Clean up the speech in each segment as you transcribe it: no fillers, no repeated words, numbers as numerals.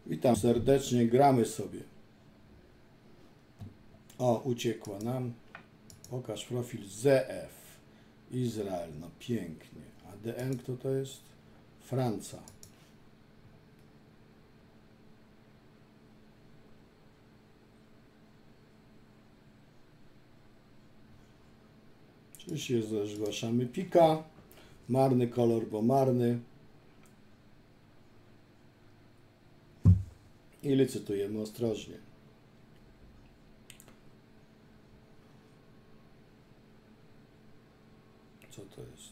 Witam serdecznie, gramy sobie. O, uciekła nam. Pokaż profil ZF. Izrael, no pięknie. A DN kto to jest? Franca. Oczywiście zgłaszamy pika. Marny kolor, bo marny. I licytujemy ostrożnie. Co to jest?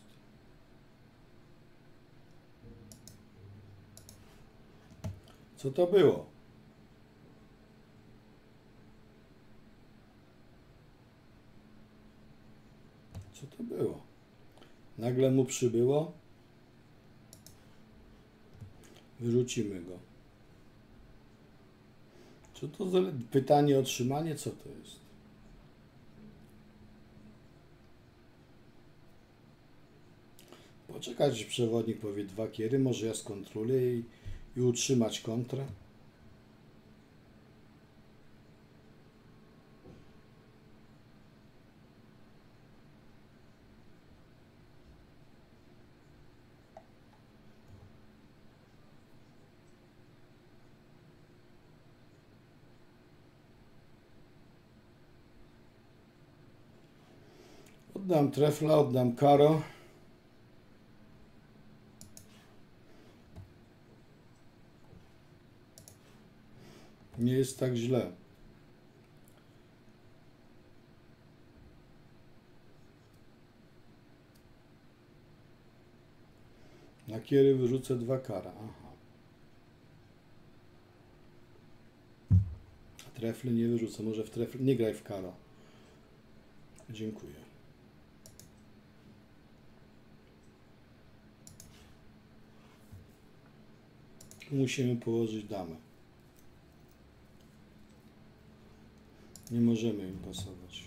Co to było? Co to było? Nagle mu przybyło. Wyrzucimy go. Co to za pytanie, otrzymanie? Co to jest? Poczekać, że przewodnik powie 2 kiery, może ja skontroluję i utrzymać kontrę. Oddam trefla, oddam karo. Nie jest tak źle. Na kiery wyrzucę 2 kara. Aha. A trefly nie wyrzucę. Może w trefle. Nie graj w karo. Dziękuję. Tu musimy położyć damę. Nie możemy im pasować.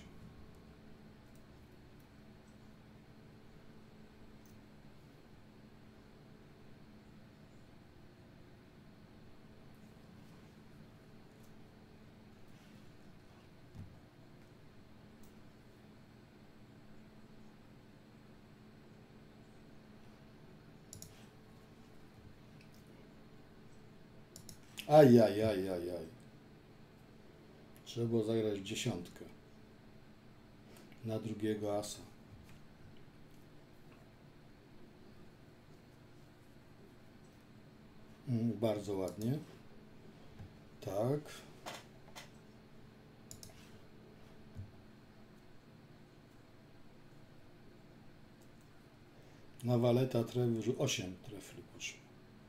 Ajajajajaj. Trzeba było zagrać w 10. Na drugiego asa. Bardzo ładnie. Tak. Na waleta 8 trefli poszło.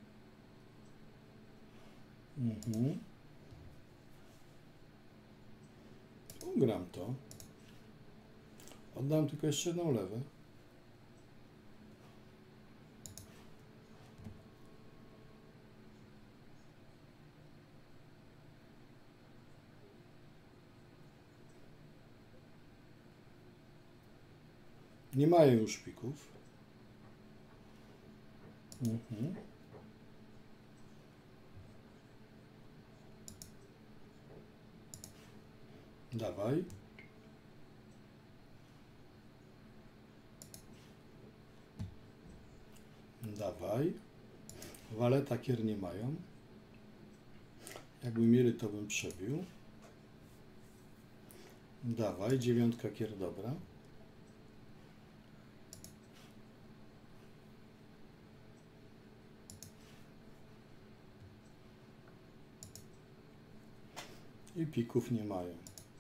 Ugram to. Oddam tylko jeszcze jedną lewę. Nie mają już pików. Dawaj. Dawaj. Waleta kier nie mają. Jakby mieli, to bym przebił. Dawaj. 9 kier, dobra. I pików nie mają.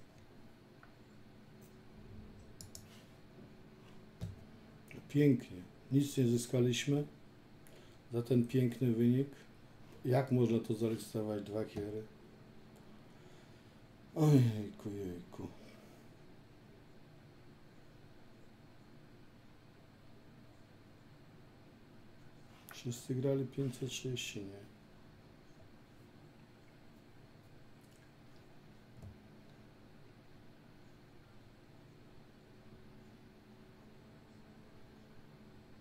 Pięknie. Nic nie zyskaliśmy za ten piękny wynik. Jak można to zarejestrować 2 kiery? Ojejku, jejku. Wszyscy grali 530, nie?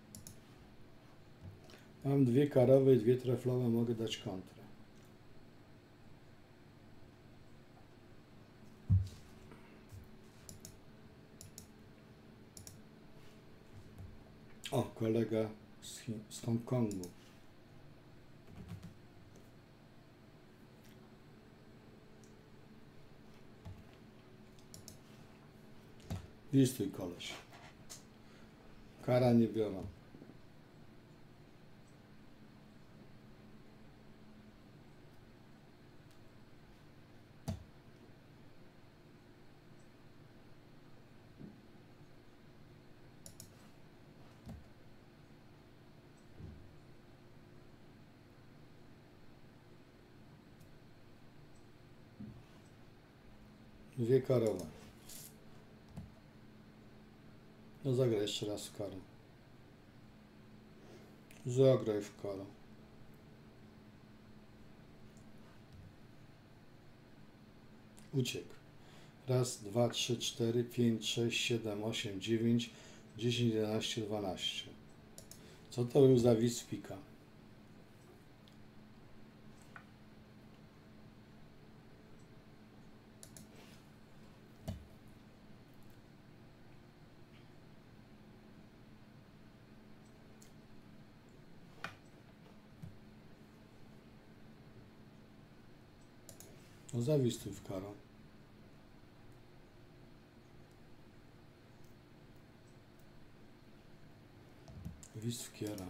Mam 2 karowe i 2 treflowe, mogę dać kontrę. O, kolega z Hongkongu. Listuj, koleś. Kara nie biorą. Dwie karowe. No zagraj jeszcze raz w karę. Zagraj w karę. Uciekł. Raz, dwa, trzy, cztery, pięć, sześć, siedem, osiem, dziewięć, 10, 11, 12. Co to był za widz pika? No zawistuj w karę. Wis w kiera.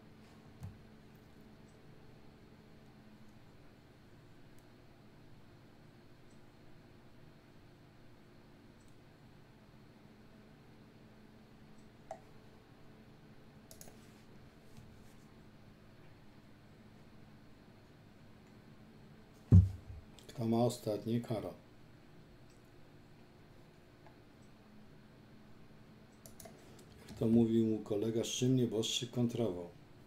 Kto ma ostatni? Karo. Jak to mówił mu kolega, z czym nieboszczyk kontrował.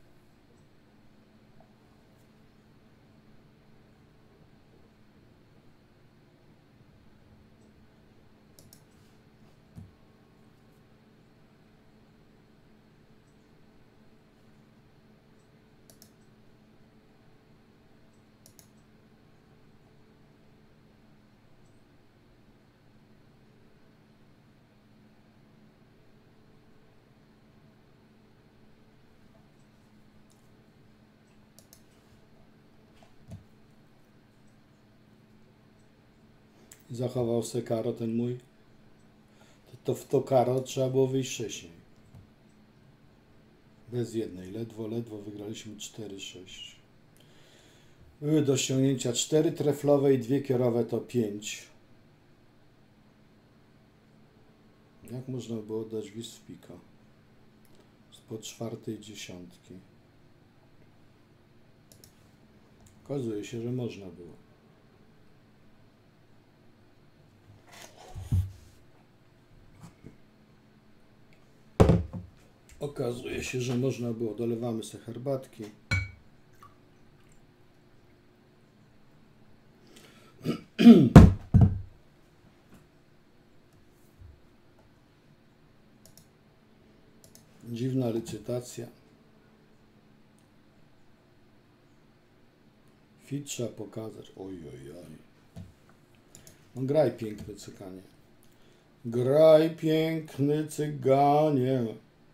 Zachował se karo ten mój. To w to karo trzeba było wyjść wcześniej. Bez jednej. Ledwo wygraliśmy 4-6. Były do ściągnięcia 4 treflowe i 2 kierowe to 5. Jak można było oddać wis w pika? Spod czwartej dziesiątki. Okazuje się, że można było. Okazuje się, że można było. Dolewamy sobie herbatki. Dziwna licytacja. Fit trzeba pokazać. Oj. No graj, piękny cyganie. Graj, piękny cyganie.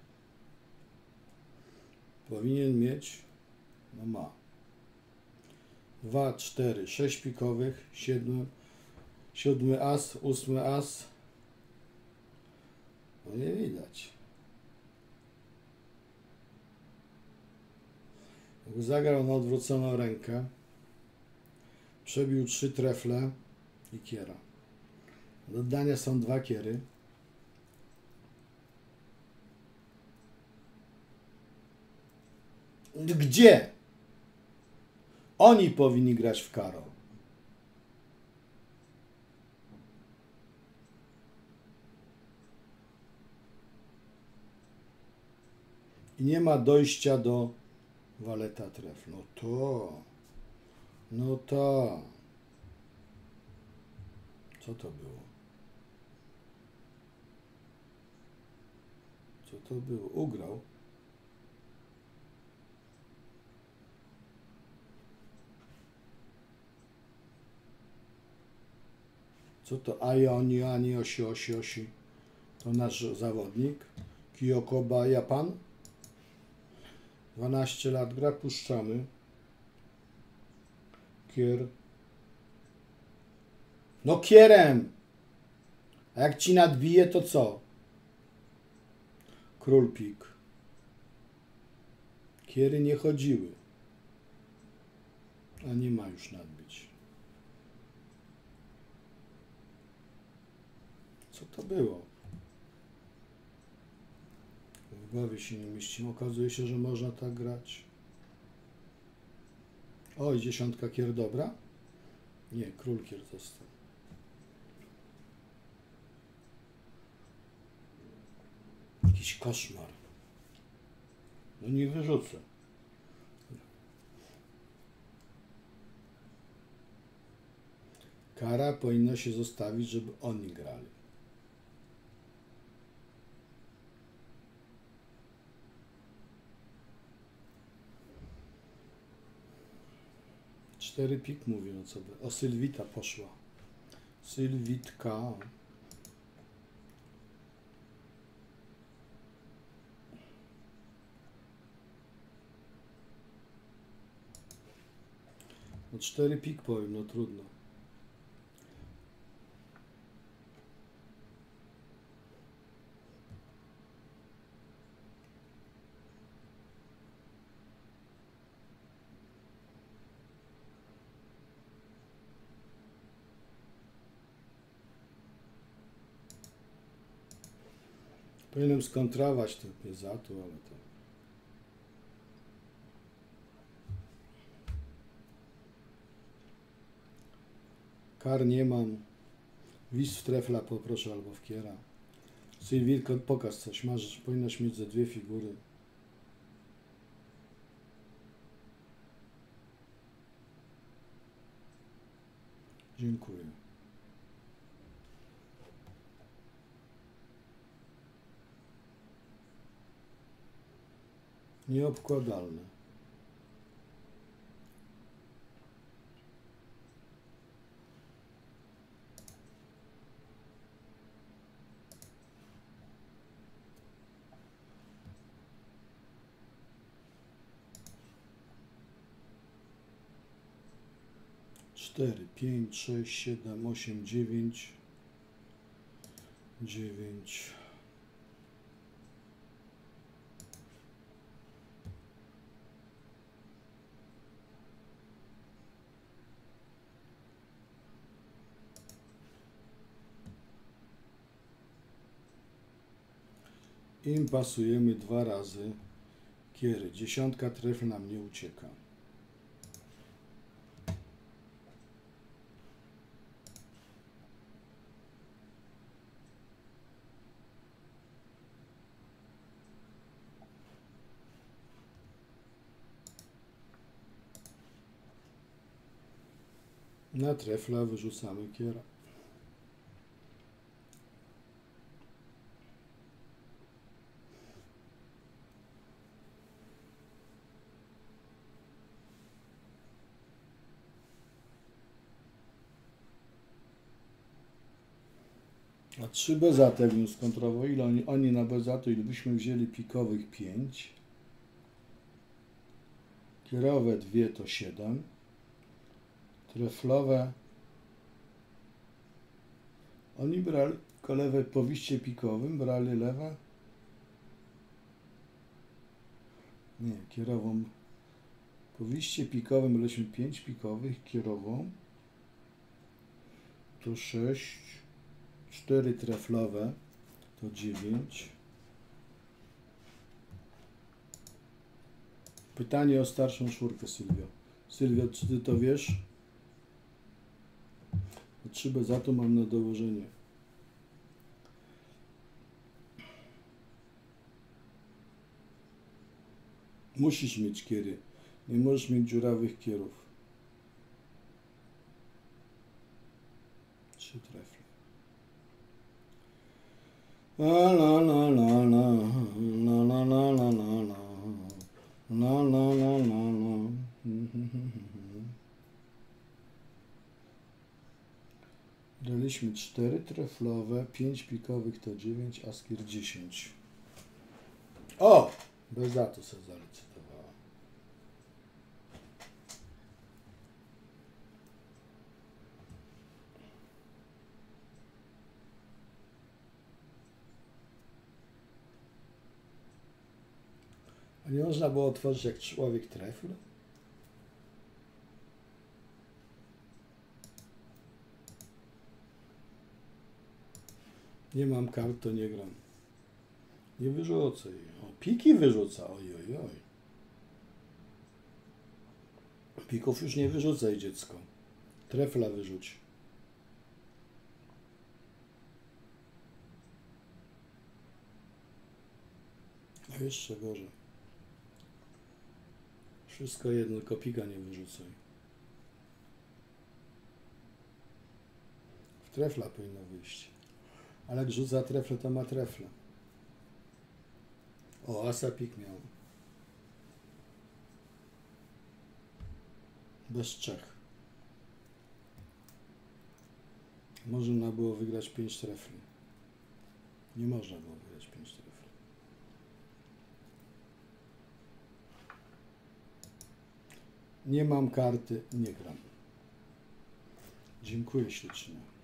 Powinien mieć, no ma. 2, 4, 6 pikowych, 7 as, 8 as. No nie widać. Jak zagrał na odwróconą rękę, przebił 3 trefle i kiera. Do oddania są 2 kiery. Gdzie? Oni powinni grać w karo. I nie ma dojścia do waleta tref. No to. Co to było? Co to było? Ugrał. Co to? Ani, osi. To nasz zawodnik. Kiyokoba Japan. 12 lat gra, puszczamy. Kier. No kierem! A jak ci nadbije, to co? Król pik. Kiery nie chodziły. A nie ma już nadbić. Co to było? W głowie się nie mieści. Okazuje się, że można tak grać. Oj, 10 kier dobra? Nie, król kier został. Jakiś koszmar. No nie wyrzucę. Kara powinna się zostawić, żeby oni grali. Cztery pik mówi, no co by. O, Sylwita poszła. Sylwitka. No 4 pik powiem, no trudno. Powinienem skontrować to piezatu, ale to... Kar nie mam. Wis w trefla poproszę albo w kiera. Sylwirko, pokaż coś. Masz, powinnaś mieć ze 2 figury. Dziękuję. Nieobkładalne. Cztery, 5, 6, 7, 8, 9. 9. Im pasujemy 2 razy kiery. 10 trefl nam nie ucieka. Na trefla wyrzucamy kiera. A 3 bezaty jakbym skontrował, ile oni na bezatu, ile byśmy wzięli pikowych 5. Kierowe 2 to 7. Treflowe. Oni brali lewe po wiście pikowym, brali lewe. Nie, kierową. Po wiście pikowym braliśmy 5 pikowych, kierową. To 6. 4 treflowe to 9. Pytanie o starszą czwórkę, Sylwio. Sylwio, czy ty to wiesz? 3 bezatu mam na dołożenie. Musisz mieć kiery. Nie możesz mieć dziurawych kierów. 3 trefle. La la la la la la la la la la la la la la la. Daliśmy 4 treflowe, 5 pikowych to 9, askier 10. O! Bez zatu sobie zalicytowała. A nie można było otworzyć jak człowiek trefl? Nie mam kart, to nie gram. Nie wyrzucaj. O, piki wyrzuca. Oj, oj, oj. Pików już nie wyrzucaj, dziecko. Trefla wyrzuć. A jeszcze gorzej. Wszystko jedno, tylko pika nie wyrzucaj. W trefla powinno wyjść. Ale jak rzuca trefle, to ma trefle. O, asa pik miał. Bez Czech. Można było wygrać 5 trefli. Nie można było wygrać 5 trefli. Nie mam karty, nie gram. Dziękuję ślicznie.